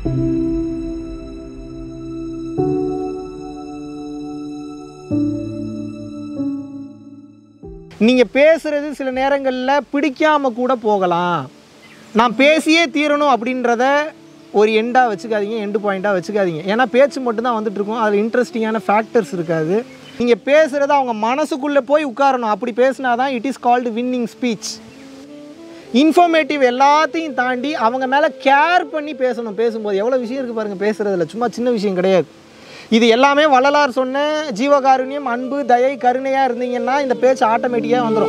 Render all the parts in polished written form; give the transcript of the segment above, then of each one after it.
நீங்கள் பேசுகிறது சில நேரங்களில் பிடிக்காமல் கூட போகலாம். நான் பேசியே தீரணும் அப்படின்றத ஒரு எண்டாக வச்சுக்காதீங்க, எண்டு பாயிண்ட்டாக வச்சுக்காதீங்க. ஏன்னா பேச்சு மட்டும்தான் வந்துட்டுருக்கும், அதில் இன்ட்ரெஸ்டிங்கான ஃபேக்டர்ஸ் இருக்காது. நீங்கள் பேசுகிறது அவங்க மனசுக்குள்ளே போய் உட்காரணும். அப்படி பேசினா தான் it is called winning speech. Informative எல்லாத்தையும் தாண்டி அவங்க மேலே கேர் பண்ணி பேசணும். பேசும்போது எவ்வளோ விஷயம் இருக்குது பாருங்கள் பேசுகிறதுல, சும்மா சின்ன விஷயம் கிடையாது. இது எல்லாமே வள்ளலார் சொன்ன ஜீவகாருண்யம், அன்பு, தயை, கருணையாக இருந்தீங்கன்னா இந்த பேச்சு ஆட்டோமேட்டிக்காக வந்துடும்.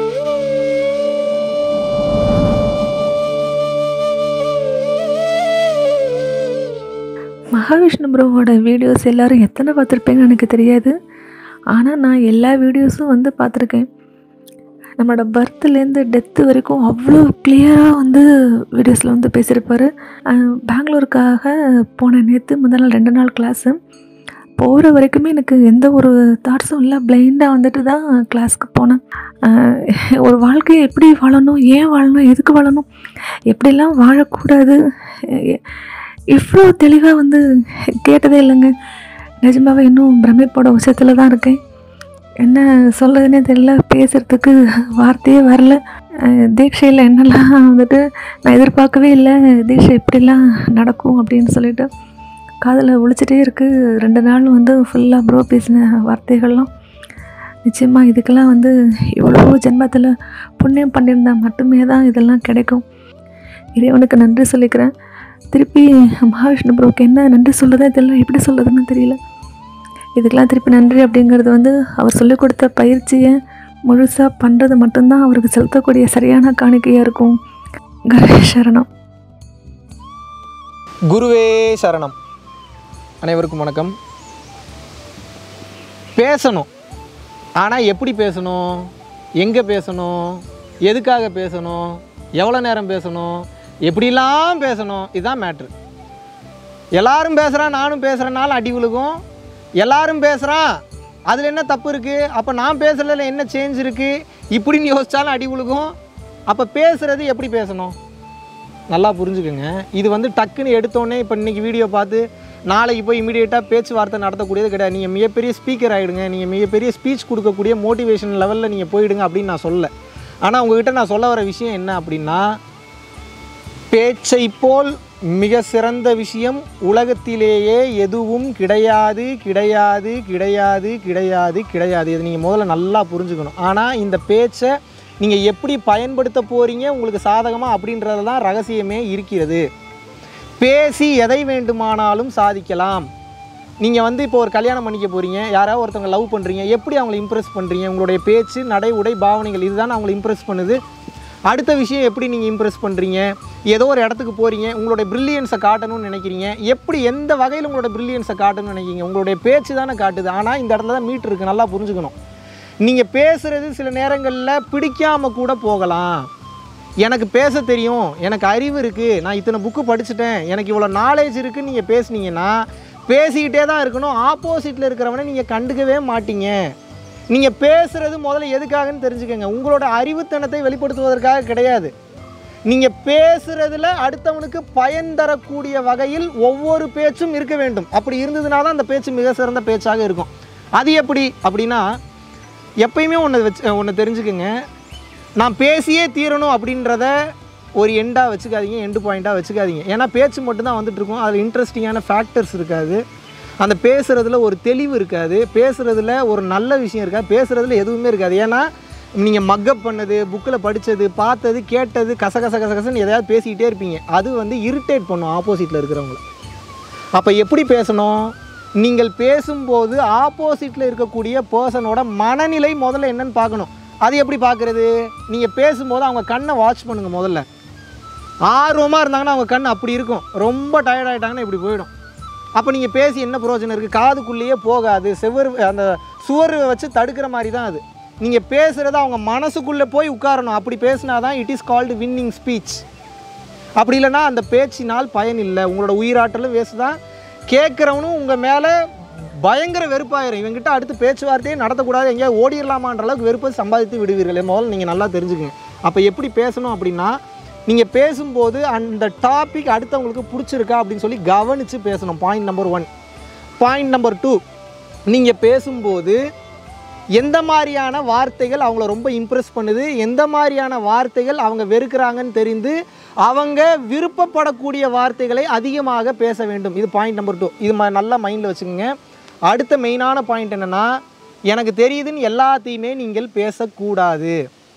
மகாவிஷ்ணு ப்ரோவோட வீடியோஸ் எல்லோரும் எத்தனை பார்த்துருப்பீங்கன்னு எனக்கு தெரியாது. ஆனால் நான் எல்லா வீடியோஸும் பார்த்துருக்கேன். நம்மளோட பர்த்லேருந்து டெத்து வரைக்கும் அவ்வளோ கிளியராக வீடியோஸில் பேசியிருப்பார். பெங்களூருக்காக போன நேற்று முதல் நாள் 2 நாள் கிளாஸு. போகிற வரைக்குமே எனக்கு எந்த ஒரு தாட்ஸும் இல்லை. பிளைண்டாக தான் கிளாஸ்க்கு போனேன். ஒரு வாழ்க்கையை எப்படி வாழணும், ஏன் வாழணும், எதுக்கு வாழணும், எப்படிலாம் வாழக்கூடாது, இவ்வளோ தெளிவாக கேட்டதே இல்லைங்க. நிஜமாகவே இன்னும் பிரமிப்போட விஷயத்தில் தான் இருக்கேன். என்ன சொல்கிறதுனே தெரியல, பேசுகிறதுக்கு வார்த்தையே வரல. தீட்சையில் என்னெல்லாம் நான் எதிர்பார்க்கவே இல்லை, தீட்சை இப்படிலாம் நடக்கும் அப்படின்னு சொல்லிட்டு காதில் ஒழிச்சிட்டே இருக்குது. 2 நாள் ஃபுல்லாக ப்ரோ பேசின வார்த்தைகள்லாம் நிச்சயமாக இதுக்கெல்லாம் இவ்வளோ ஜென்மத்தில் புண்ணியம் பண்ணியிருந்தால் மட்டுமே தான் இதெல்லாம் கிடைக்கும். இறைவனுக்கு நன்றி சொல்லிக்கிறேன். திருப்பி மகாவிஷ்ணு ப்ரோக்கு என்ன நன்றி சொல்கிறதே தெரியல, எப்படி சொல்கிறதுன்னு தெரியல. இதுக்கெல்லாம் திருப்பி நன்றி அப்படிங்கிறது அவர் சொல்லிக் கொடுத்த பயிற்சியை முழுசாக பண்ணுறது மட்டும்தான் அவருக்கு செலுத்தக்கூடிய சரியான காணிக்கையாக இருக்கும். குருவே சரணம். குருவே சரணம். அனைவருக்கும் வணக்கம். பேசணும், ஆனால் எப்படி பேசணும், எங்கே பேசணும், எதுக்காக பேசணும், எவ்வளோ நேரம் பேசணும், எப்படிலாம் பேசணும், இதுதான் மேட்ரு. எல்லாரும் பேசுகிறான் நானும் பேசுகிறனால அடி விழுகும். எல்லாரும் பேசுகிறான் அதில் என்ன தப்பு இருக்குது, அப்போ நான் பேசுகிறதுல என்ன சேஞ்ச் இருக்குது, இப்படின்னு யோசித்தாலும் அடி விழுகும். அப்போ பேசுகிறது எப்படி பேசணும் நல்லா புரிஞ்சுக்கோங்க. இது டக்குன்னு எடுத்தோடனே இப்போ இன்றைக்கி வீடியோ பார்த்து நாளைக்கு போய் இமீடியட்டாக பேச்சுவார்த்தை நடத்தக்கூடியது கிடையாது. நீங்கள் மிகப்பெரிய ஸ்பீக்கர் ஆகிடுங்க, நீங்கள் மிகப்பெரிய ஸ்பீச் கொடுக்கக்கூடிய மோட்டிவேஷன் லெவலில் நீங்கள் போயிடுங்க அப்படின்னு நான் சொல்லலை. ஆனால் உங்கள்கிட்ட நான் சொல்ல வர விஷயம் என்ன அப்படின்னா, பேச்சை போல் மிக சிறந்த விஷயம் உலகத்திலேயே எதுவும் கிடையாது கிடையாது கிடையாது கிடையாது கிடையாது. இது நீங்கள் முதல்ல நல்லா புரிஞ்சுக்கணும். ஆனால் இந்த பேச்சை நீங்கள் எப்படி பயன்படுத்த போகிறீங்க உங்களுக்கு சாதகமாக அப்படின்றது தான் ரகசியமே இருக்கிறது. பேசி எதை வேண்டுமானாலும் சாதிக்கலாம். நீங்கள் இப்போ ஒரு கல்யாணம் பண்ணிக்க போகிறீங்க, யாராவது ஒருத்தவங்க லவ் பண்ணுறீங்க, எப்படி அவங்களை இம்ப்ரெஸ் பண்ணுறீங்க, உங்களுடைய பேச்சு, நடை, உடை, பாவனைகள் இதுதான் அவங்களை இம்ப்ரெஸ் பண்ணுது. அடுத்த விஷயம் எப்படி நீங்கள் இம்ப்ரெஸ் பண்ணுறீங்க, ஏதோ ஒரு இடத்துக்கு போகிறீங்க, உங்களுடைய ப்ரில்லியன்ஸை காட்டணும்னு நினைக்கிறீங்க, எப்படி எந்த வகையில் உங்களோட ப்ரில்லியன்ஸை காட்டணும்னு நினைக்கிறீங்க, உங்களுடைய பேச்சு தானே காட்டுது. ஆனால் இந்த இடத்துல தான் மீட் இருக்குது, நல்லா புரிஞ்சுக்கணும். நீங்கள் பேசுகிறது சில நேரங்களில் பிடிக்காமல் கூட போகலாம். எனக்கு பேச தெரியும், எனக்கு அறிவு இருக்குது, நான் இத்தனை புக்கு படிச்சுட்டேன், எனக்கு இவ்வளோ நாலேஜ் இருக்குதுன்னு நீங்கள் பேசுனீங்கன்னா பேசிக்கிட்டே தான் இருக்கணும். ஆப்போசிட்டில் இருக்கிறவனை நீங்கள் கண்டுக்கவே மாட்டீங்க. நீங்கள் பேசுகிறது முதல்ல எதுக்காகன்னு தெரிஞ்சுக்கோங்க. உங்களோட அறிவுத்தனத்தை வெளிப்படுத்துவதற்காக கிடையாது. நீங்கள் பேசுகிறதுல அடுத்தவனுக்கு பயன் தரக்கூடிய வகையில் ஒவ்வொரு பேச்சும் இருக்க வேண்டும். அப்படி இருந்ததுனா தான் அந்த பேச்சு மிக சிறந்த பேச்சாக இருக்கும். அது எப்படி அப்படின்னா, எப்பயுமே ஒன்று தெரிஞ்சுக்கோங்க, நான் பேசியே தீரணும் அப்படின்றத ஒரு எண்டாக வச்சுக்காதீங்க, எண்டு பாயிண்ட்டாக வச்சுக்காதீங்க. ஏன்னா பேச்சு மட்டும்தான் வந்துட்டுருக்கும், அதில் இன்ட்ரெஸ்டிங்கான ஃபேக்டர்ஸ் இருக்காது. அந்த பேசுகிறதுல ஒரு தெளிவு இருக்காது, பேசுகிறதுல ஒரு நல்ல விஷயம் இருக்காது, பேசுகிறதுல எதுவுமே இருக்காது. ஏன்னா நீங்கள் மக்கப் பண்ணது, புக்கில் படித்தது, பார்த்தது, கேட்டது, கசகசன்னு எதையாவது பேசிக்கிட்டே இருப்பீங்க. அது இரிட்டேட் பண்ணும் ஆப்போசிட்டில் இருக்கிறவங்கள. அப்போ எப்படி பேசணும், நீங்கள் பேசும்போது ஆப்போசிட்டில் இருக்கக்கூடிய பர்சனோட மனநிலை முதல்ல என்னன்னு பார்க்கணும். அது எப்படி பார்க்குறது, நீங்கள் பேசும்போது அவங்க கண்ணை வாட்ச் பண்ணுங்கள். முதல்ல ஆர்வமாக இருந்தாங்கன்னா அவங்க கண் அப்படி இருக்கும், ரொம்ப டயர்டாகிட்டாங்கன்னா இப்படி போயிடும். அப்போ நீங்கள் பேசி என்ன பிரயோஜனம் இருக்குது, காதுக்குள்ளேயே போகாது, அந்த சுவர் வச்சு தடுக்கிற மாதிரி தான் அது. நீங்கள் பேசுகிறது அவங்க மனசுக்குள்ளே போய் உட்காரணும். அப்படி பேசினா தான் it is called winning speech. அப்படி இல்லைனா அந்த பேச்சினால் பயன் இல்லை, உங்களோட உயிராற்றலும் வேஸ்ட் தான். கேட்குறவனும் உங்கள் மேலே பயங்கர வெறுப்பாயிரும். இவங்ககிட்ட அடுத்து பேச்சுவார்த்தையே நடத்தக்கூடாது, எங்கேயாவது ஓடிடலாமான்ற அளவுக்கு வெறுப்பை சம்பாதித்து விடுவீர்கள். முதல்ல நீங்கள் நல்லா தெரிஞ்சுக்கங்க. அப்போ எப்படி பேசணும் அப்படின்னா, நீங்கள் பேசும்போது அந்த டாபிக் அடுத்தவங்களுக்கு பிடிச்சிருக்கா அப்படின்னு சொல்லி கவனித்து பேசணும். Point number 1. பாயிண்ட் நம்பர் 2, நீங்கள் பேசும்போது எந்த மாதிரியான வார்த்தைகள் அவங்கள ரொம்ப இம்ப்ரெஸ் பண்ணுது, எந்த மாதிரியான வார்த்தைகள் அவங்க வெறுக்கிறாங்கன்னு தெரிந்து அவங்க விருப்பப்படக்கூடிய வார்த்தைகளை அதிகமாக பேச வேண்டும். இது பாயிண்ட் நம்பர் 2. இது நல்லா மைண்டில் வச்சுக்கோங்க. அடுத்த மெயினான பாயிண்ட் என்னென்னா, எனக்கு தெரியுதுன்னு எல்லாத்தையுமே நீங்கள் பேசக்கூடாது.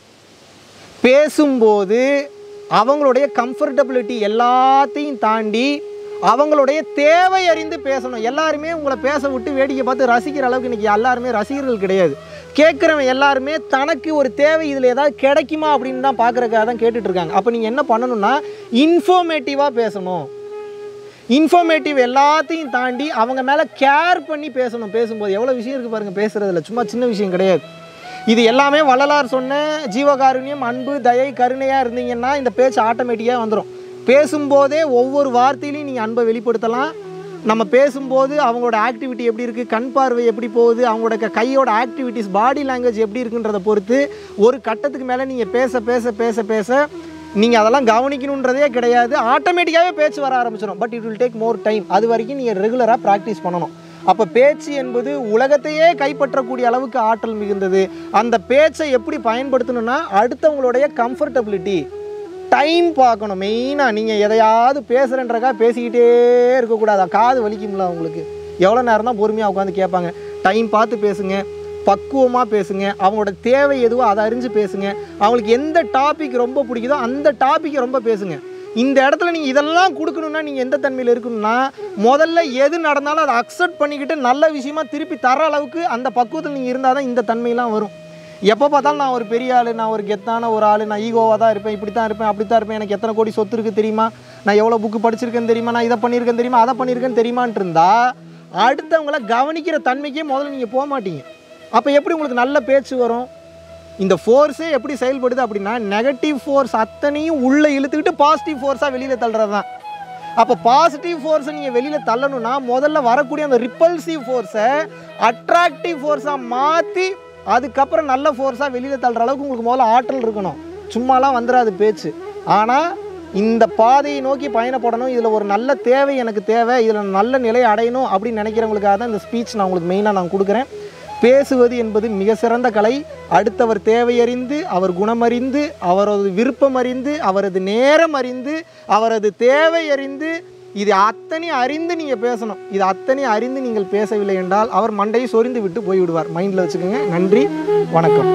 பேசும்போது அவங்களுடைய கம்ஃபர்டபிலிட்டி எல்லாத்தையும் தாண்டி அவங்களுடைய தேவை அறிந்து பேசணும். எல்லாருமே உங்களை பேச விட்டு வேடிக்கை பார்த்து ரசிக்கிற அளவுக்கு இன்றைக்கி எல்லாருமே ரசிகர்கள் கிடையாது. கேட்குறவன் எல்லாருமே தனக்கு ஒரு தேவை இதில் ஏதாவது கிடைக்குமா அப்படின்னு தான் பார்க்குறக்காக தான் கேட்டுட்ருக்காங்க. அப்போ நீங்கள் என்ன பண்ணணும்னா இன்ஃபர்மேட்டிவாக பேசணும். இன்ஃபர்மேட்டிவ் எல்லாத்தையும் தாண்டி அவங்க மேலே கேர் பண்ணி பேசணும். பேசும்போது எவ்வளோ விஷயம் இருக்குது பாருங்கள் பேசுகிறதுல, சும்மா சின்ன விஷயம் கிடையாது. இது எல்லாமே வள்ளலார் சொன்ன ஜீவகாருண்யம், அன்பு, தயை, கருணையாக இருந்தீங்கன்னா இந்த பேச்சு ஆட்டோமேட்டிக்காக வந்துடும். பேசும்போதே ஒவ்வொரு வார்த்தையிலையும் நீங்கள் அன்பை வெளிப்படுத்தலாம். நம்ம பேசும்போது அவங்களோட ஆக்டிவிட்டி எப்படி இருக்குது, கண் பார்வை எப்படி போகுது, அவங்களோட கையோட ஆக்டிவிட்டிஸ், பாடி லாங்குவேஜ் எப்படி இருக்குன்றதை பொறுத்து ஒரு கட்டத்துக்கு மேலே நீங்கள் பேச பேச பேச பேச நீங்கள் அதெல்லாம் கவனிக்கணுன்றதே கிடையாது. ஆட்டோமேட்டிக்காகவே பேச்சு வர ஆரம்பிச்சிடும். But it will take more time. அது வரைக்கும் நீங்கள் ரெகுலராக ப்ராக்டிஸ் பண்ணணும். அப்போ பேச்சு என்பது உலகத்தையே கைப்பற்றக்கூடிய அளவுக்கு ஆற்றல் மிகுந்தது. அந்த பேச்சை எப்படி பயன்படுத்தணும்னா அடுத்தவங்களுடைய கம்ஃபர்டபிலிட்டி, டைம் பார்க்கணும். மெயினாக நீங்கள் எதையாவது பேசுகிறன்றக்கா பேசிக்கிட்டே இருக்கக்கூடாது. காது வலிக்கும்ல அவங்களுக்கு. எவ்வளோ நேரம் தான் பொறுமையாக உட்காந்து கேட்பாங்க. டைம் பார்த்து பேசுங்க, பக்குவமாக பேசுங்க, அவங்களோட தேவை எதுவோ அதை அறிஞ்சு பேசுங்க. அவங்களுக்கு எந்த டாபிக் ரொம்ப பிடிக்குதோ அந்த டாப்பிக்கை ரொம்ப பேசுங்க. இந்த இடத்துல நீங்கள் இதெல்லாம் கொடுக்கணுன்னா நீங்கள் எந்த தன்மையில் இருக்கணும்னா முதல்ல எது நடந்தாலும் அதை அக்செப்ட் பண்ணிக்கிட்டு நல்ல விஷயமா திருப்பி தர அளவுக்கு அந்த பக்குவத்தில் நீங்கள் இருந்தால் தான் இந்த தன்மையெல்லாம் வரும். எப்போ பார்த்தாலும் நான் ஒரு பெரிய ஆள், நான் ஒரு கெத்தான ஒரு ஆள், நான் ஈகோவாக தான் இருப்பேன், இப்படி தான் இருப்பேன், அப்படி தான் இருப்பேன், எனக்கு எத்தனை கோடி சொத்து இருக்குது தெரியுமா, நான் எவ்வளோ புக்கு படிச்சிருக்கேன்னு தெரியுமா, நான் இதை பண்ணியிருக்கேன் தெரியுமா, அதை பண்ணியிருக்கேன்னு தெரியுமான்ட்டு இருந்தால் அடுத்தவங்களை கவனிக்கிற தன்மைக்கே முதல்ல நீங்கள் போக மாட்டீங்க. அப்போ எப்படி உங்களுக்கு நல்ல பேச்சு வரும்? இந்த ஃபோர்ஸே எப்படி செயல்படுது அப்படின்னா நெகட்டிவ் ஃபோர்ஸ் அத்தனையும் உள்ளே இழுத்துக்கிட்டு பாசிட்டிவ் ஃபோர்ஸாக வெளியில் தள்ளுறது தான். அப்போ பாசிட்டிவ் ஃபோர்ஸை நீங்கள் வெளியில் தள்ளணும்னா முதல்ல வரக்கூடிய அந்த ரிப்பல்சிவ் ஃபோர்ஸை அட்ராக்டிவ் ஃபோர்ஸாக மாற்றி அதுக்கப்புறம் நல்ல ஃபோர்ஸாக வெளியில் தள்ளுற அளவுக்கு உங்களுக்கு முதல்ல ஆற்றல் இருக்கணும். சும்மாலாம் வந்துடாது பேச்சு. ஆனால் இந்த பாதையை நோக்கி பயணப்படணும், இதில் ஒரு நல்ல தேவை எனக்கு தேவை, இதில் நல்ல நிலையை அடையணும் அப்படின்னு நினைக்கிறவங்களுக்காக தான் இந்த ஸ்பீச் நான் உங்களுக்கு மெயினாக நான் கொடுக்குறேன். பேசுவது என்பது மிக சிறந்த கலை. அடுத்தவர் தேவையறிந்து, அவர் குணமறிந்து, அவரது விருப்பம் அறிந்து, அவரது நேரம் அறிந்து, அவரது தேவை அறிந்து, இது அத்தனை அறிந்து நீங்கள் பேசணும். இது அத்தனை அறிந்து நீங்கள் பேசவில்லை என்றால் அவர் மண்டையை சொரிந்து விட்டு போய்விடுவார். மைண்டில் வச்சுக்கோங்க. நன்றி, வணக்கம்.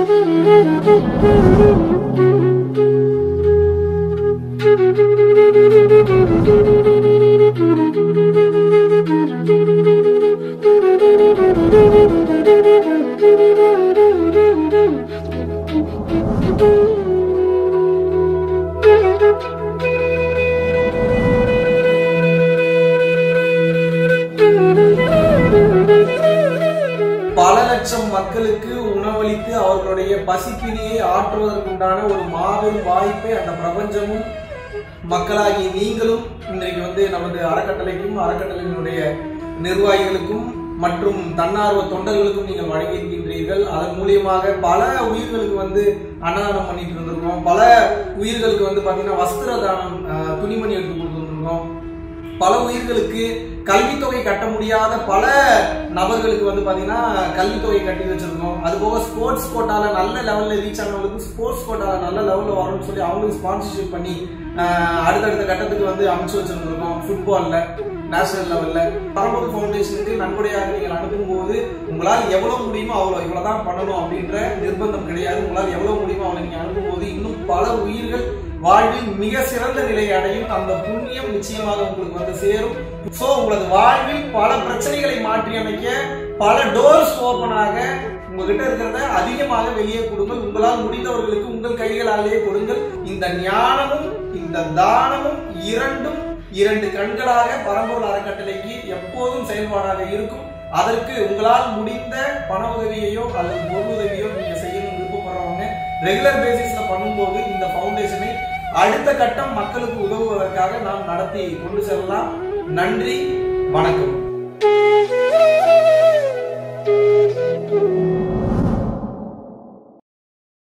பல லட்சம் மக்களுக்கு உணவளித்து அவர்களுடைய பசிப்பினியை ஆற்றுவதற்குண்டான ஒரு மாபெரும் வாய்ப்பை அந்த பிரபஞ்சமும் மக்களாகிய நீங்களும் இன்றைக்கு நமது அறக்கட்டளைக்கும் அறக்கட்டளையினுடைய நிர்வாகிகளுக்கும் மற்றும் தன்னார்வ தொண்டர்களுக்கும் நீங்கள் வழங்கியிருக்கின்றீர்கள். அதன் மூலியமாக பல உயிர்களுக்கு அன்னதானம் பண்ணிட்டு இருந்திருக்கோம். பல உயிர்களுக்கு பாத்தீங்கன்னா வஸ்திர தானம், துணிமணி எடுத்து கொடுத்துருக்கோம். பல உயிர்களுக்கு கல்வித்தொகை கட்ட முடியாத பல நபர்களுக்கு பாத்தீங்கன்னா கல்வித்தொகை கட்டி வச்சிருக்கோம். அது போக ஸ்போர்ட்ஸ் கோட்டால நல்ல லெவல்ல ரீச் ஆனவங்களுக்கு ஸ்போர்ட்ஸ் கோட்டால நல்ல லெவல்ல வரணும்னு சொல்லி அவங்களுக்கு ஸ்பான்சர்ஷிப் பண்ணி அடுத்தடுத்த கட்டத்துக்கு அமைச்சு வச்சிருந்திருக்கோம். ஃபுட்பால்ல நேஷனல் லெவல்ல பரம்பொருள் ஃபவுண்டேஷனுக்கு நன்கொடையாக நீங்கள் அனுப்பும் போது உங்களால் எவ்வளவு முடியுமோ இவ்வளவுதான் பண்ணணும் அப்படின்ற நிர்பந்தம் கிடையாது. உங்களால் எவ்வளவு முடியுமோ அவளை நீங்க அனுப்பும் போது இன்னும் பல உயிர்கள் வாழ்வில் மிக சிறந்த நிலை அடையும். அந்த புண்ணியம் நிச்சயமாக உங்களுக்கு சேரும். சோ உங்களது வாழ்வில் பல பிரச்சனைகளை மாற்றி அமைக்க பல டோர்ஸ் ஓபன் ஆக உங்ககிட்ட இருக்கிறத அதிகமாக வெளியே கொடுங்கள். உங்களால் முடிந்தவர்களுக்கு உங்கள் கைகளாலேயே கொடுங்கள். இந்த ஞானமும் இந்த தானமும் இரண்டு கண்களாக பரம்பொருள் அறக்கட்டளைக்கு எப்போதும் செயல்பாடாக இருக்கும். அதற்கு உங்களால் முடிந்த பண உதவியையோ அல்லது பொருள் உதவியோ நீங்க செய்யணும் விருப்பப்படுறவங்க ரெகுலர் பேசிஸ்ல பண்ணும்போது இந்த பவுண்டேஷனை அடுத்த கட்டம் மக்களுக்கு உதவுவதற்காக நாம் நடத்தி கொண்டு செல்லலாம். நன்றி, வணக்கம்.